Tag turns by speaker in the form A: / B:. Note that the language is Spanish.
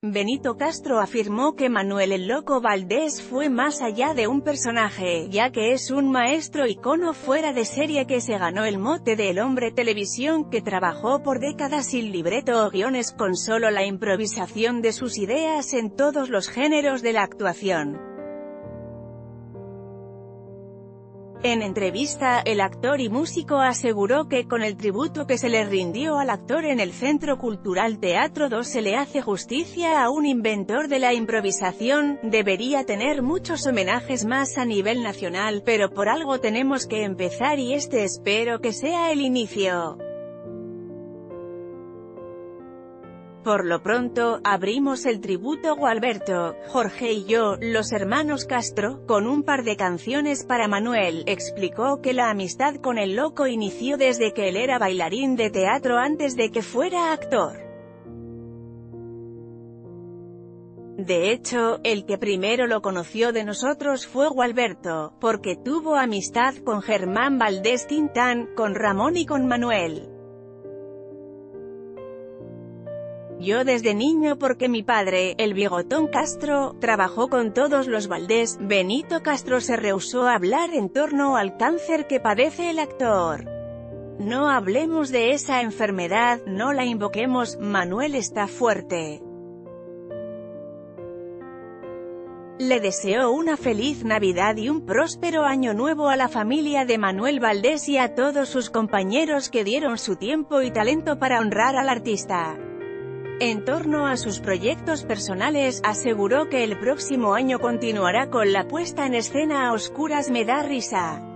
A: Benito Castro afirmó que Manuel "el Loco" Valdés fue más allá de un personaje, ya que es un maestro icono fuera de serie que se ganó el mote de "El Hombre Televisión", que trabajó por décadas sin libreto o guiones, con solo la improvisación de sus ideas en todos los géneros de la actuación. En entrevista, el actor y músico aseguró que con el tributo que se le rindió al actor en el Centro Cultural Teatro 2 se le hace justicia a un inventor de la improvisación. Debería tener muchos homenajes más a nivel nacional, pero por algo tenemos que empezar y este espero que sea el inicio. Por lo pronto, abrimos el tributo Gualberto, Jorge y yo, los hermanos Castro, con un par de canciones para Manuel. Explicó que la amistad con el Loco inició desde que él era bailarín de teatro antes de que fuera actor. De hecho, el que primero lo conoció de nosotros fue Gualberto, porque tuvo amistad con Germán Valdés Tintán, con Ramón y con Manuel. Yo desde niño porque mi padre, el Bigotón Castro, trabajó con todos los Valdés. Benito Castro se rehusó a hablar en torno al cáncer que padece el actor. No hablemos de esa enfermedad, no la invoquemos, Manuel está fuerte. Le deseó una feliz Navidad y un próspero año nuevo a la familia de Manuel Valdés y a todos sus compañeros que dieron su tiempo y talento para honrar al artista. En torno a sus proyectos personales, aseguró que el próximo año continuará con la puesta en escena A Oscuras me da risa.